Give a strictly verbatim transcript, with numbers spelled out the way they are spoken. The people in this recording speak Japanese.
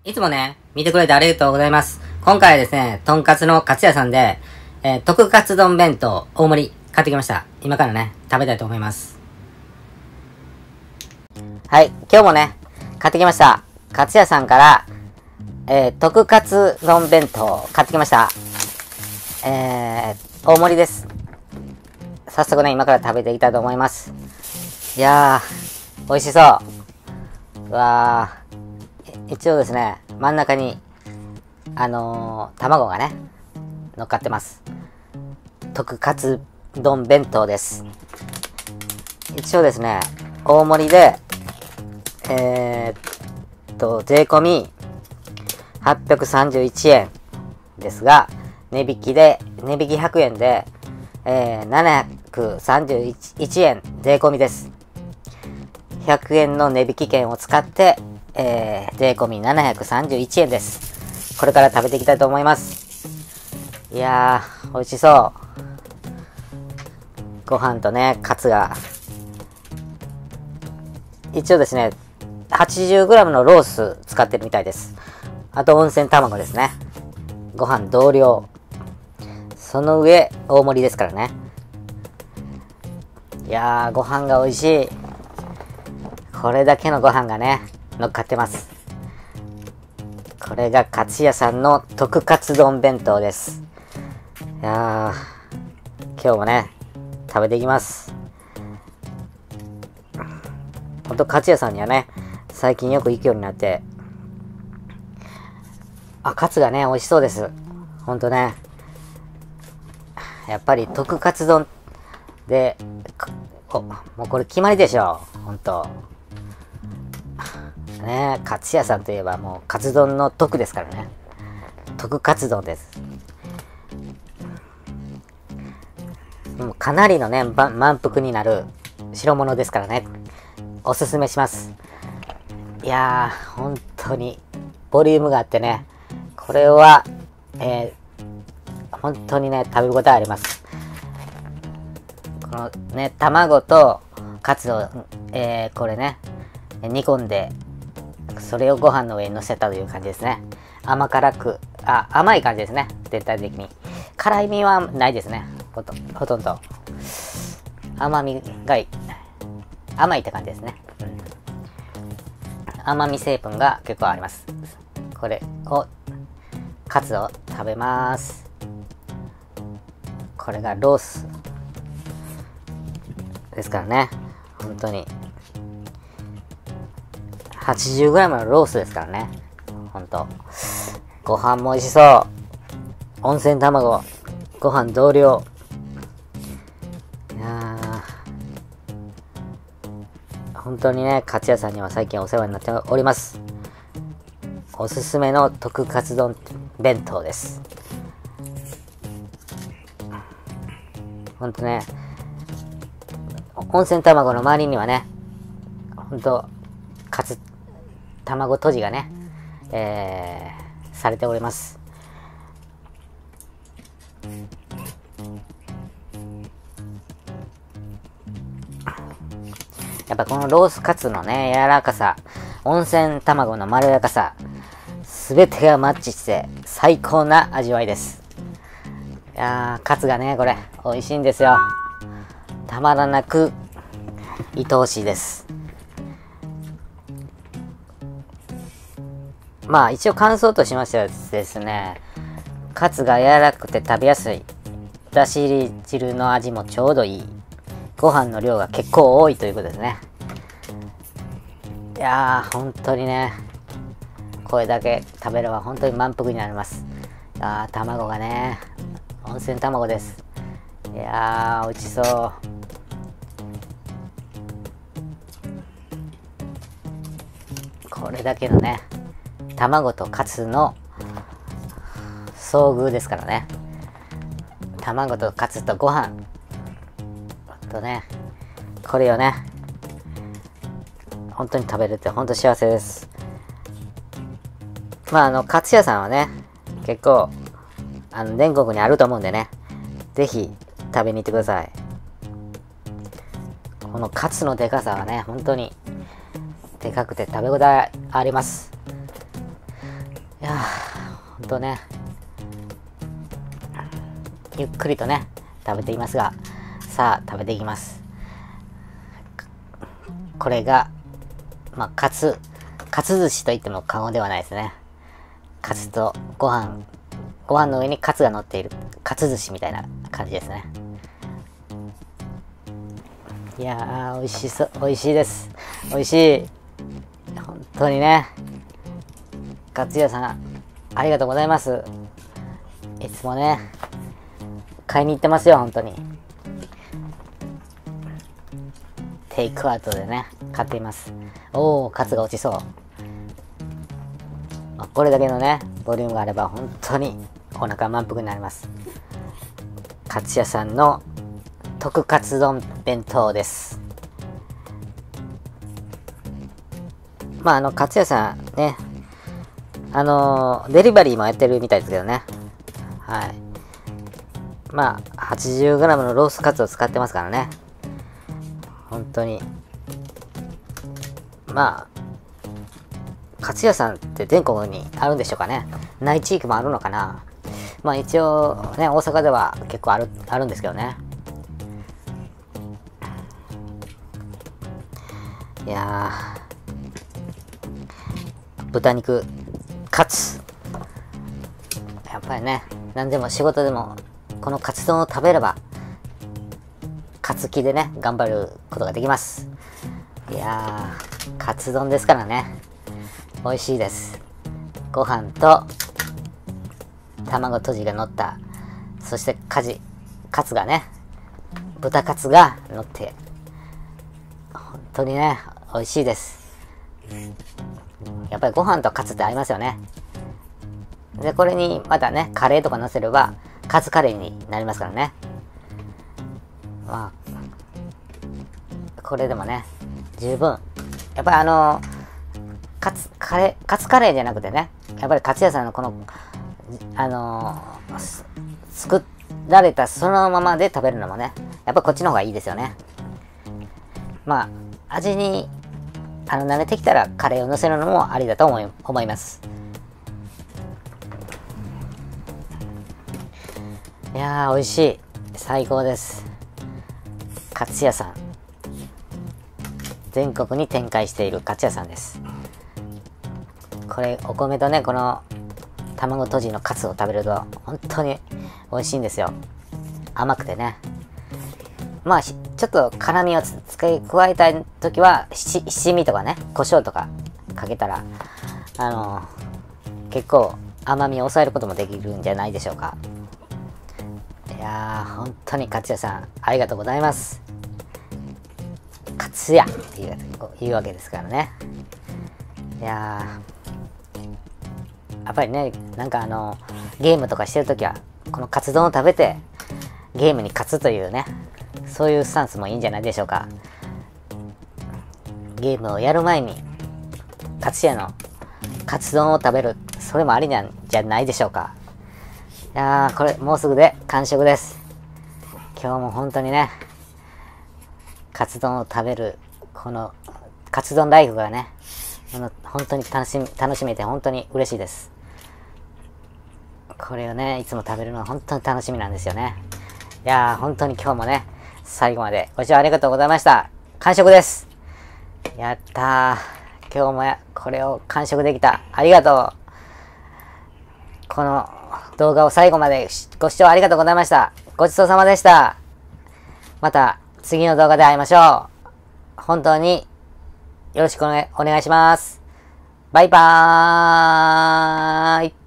いつもね、見てくれてありがとうございます。今回はですね、とんかつのかつやさんで、えー、特かつ丼弁当大盛り買ってきました。今からね、食べたいと思います。はい、今日もね、買ってきました。かつやさんから、えー、特かつ丼弁当買ってきました。えー、大盛りです。早速ね、今から食べていきたいと思います。いやー、美味しそう。うわー。一応ですね、真ん中に、あのー、卵がね、乗っかってます。特かつ丼弁当です。一応ですね、大盛りで、えー、っと、税込みはっぴゃくさんじゅういちえんですが、値引きで、値引きひゃくえんで、えー、ななひゃくさんじゅういちえん税込みです。ひゃくえんの値引き券を使って、えー、税込みななひゃくさんじゅういちえんです。これから食べていきたいと思います。いやー、美味しそう。ご飯とね、カツが。一応ですね、はちじゅうグラム のロース使ってるみたいです。あと温泉卵ですね。ご飯同量。その上、大盛りですからね。いやー、ご飯が美味しい。これだけのご飯がね、乗っかってます。これがかつやさんの特かつ丼弁当です。いやー、今日もね、食べていきます。ほんと、かつやさんにはね、最近よく行くようになって、あ、カツがね、美味しそうです。ほんとね。やっぱり特かつ丼で、お、もうこれ決まりでしょ。ほんと。ねえ、かつやさんといえばもうカツ丼の特ですからね。特かつ丼です。もうかなりのね、満腹になる代物ですからね。おすすめします。いやー、本当にボリュームがあってね、これは、えー、本当にね、食べ応えあります。このね、卵とカツを、えー、これね、煮込んで、それをご飯の上に乗せたという感じですね。甘辛く、あ、甘い感じですね。全体的に。辛いみはないですね。ほと、ほとんど。甘みがいい。甘いって感じですね。うん、甘み成分が結構あります。これを、カツを食べます。これがロースですからね。本当に。はちじゅうグラム のロースですからね。ほんと。ご飯も美味しそう。温泉卵。ご飯同量。いやー。本当にね、かつやさんには最近お世話になっております。おすすめの特かつ丼弁当です。ほんとね、温泉卵の周りにはね、ほんと、かつ、卵とじがね、えー、されております。やっぱこのロースカツのね、柔らかさ、温泉卵のまろやかさ、すべてがマッチして最高な味わいです。いやー、カツがね、これ、美味しいんですよ。たまらなく、愛おしいです。まあ一応感想としましてはですね、カツが柔らかくて食べやすい。だし汁の味もちょうどいい。ご飯の量が結構多いということですね。いやー、本当にね、これだけ食べれば本当に満腹になります。あー、卵がね、温泉卵です。いやー、美味しそう。これだけのね、卵とカツの遭遇ですからね。卵とカツとご飯とね、これをね、本当に食べれて本当幸せです。まああのカツ屋さんはね、結構あの全国にあると思うんでね、ぜひ食べに行ってください。このカツのでかさはね、本当にでかくて食べ応えあります。 いやー、ほんとね、ゆっくりとね、食べていますが、さあ、食べていきます。これが、まあ、カツ、カツ寿司と言っても過言ではないですね。カツとご飯、ご飯の上にカツが乗っている、カツ寿司みたいな感じですね。いやー、美味しそう、美味しいです。美味しい。本当にね。カツ屋さん、ありがとうございます。いつもね、買いに行ってますよ、本当に。テイクアウトでね、買っています。おー、カツが落ちそう。まあ、これだけのね、ボリュームがあれば、本当にお腹満腹になります。カツ屋さんの特カツ丼弁当です。まあ、あの、カツ屋さんね、あのー、デリバリーもやってるみたいですけどね。はい。まあ、はちじゅうグラム のロースカツを使ってますからね。本当に。まあ、カツ屋さんって全国にあるんでしょうかね。ない地域もあるのかな。まあ一応ね、大阪では結構ある、あるんですけどね。いやー、豚肉、カツ。やっぱりね、何でも仕事でも、このカツ丼を食べれば、カツキでね、頑張ることができます。いやー、カツ丼ですからね。美味しいです。ご飯と、卵とじが乗った、そしてカジ、カツがね、豚カツが乗って、本当にね、美味しいです。やっぱりご飯とカツって合いますよね。で、これにまたね、カレーとか乗せれば、カツカレーになりますからね。まあ、これでもね、十分。やっぱりあの、カツ、カレー、カツカレーじゃなくてね、やっぱりカツ屋さんのこの、あのー、作られたそのままで食べるのもね、やっぱこっちの方がいいですよね。まあ、味に、あの、慣れてきたらカレーを乗せるのもありだと思い、思います。いやー、美味しい。最高です。カツ屋さん。全国に展開しているカツ屋さんです。これ、お米とね、この、卵とじのカツを食べると、本当に美味しいんですよ。甘くてね。まあ、ちょっと辛みを使い加えたいときは、七味とかね、胡椒とかかけたら、あのー、結構甘みを抑えることもできるんじゃないでしょうか。いやー、本当にカツ屋さん、ありがとうございます。カツ屋っていう、いうわけですからね。いやー、やっぱりね、なんかあの、ゲームとかしてるときは、このカツ丼を食べて、ゲームに勝つというね、そういうスタンスもいいんじゃないでしょうか。ゲームをやる前に、カツ屋のカツ丼を食べる、それもありなんじゃないでしょうか。いやー、これ、もうすぐで完食です。今日も本当にね、カツ丼を食べる、この、カツ丼ライフがね、この本当に楽しみ、楽しめて本当に嬉しいです。これをね、いつも食べるのは本当に楽しみなんですよね。いやー、本当に今日もね、最後までご視聴ありがとうございました。完食です。やったー。今日もやこれを完食できた。ありがとう。この動画を最後までご視聴ありがとうございました。ごちそうさまでした。また次の動画で会いましょう。本当によろしくお願いします。バイバーイ。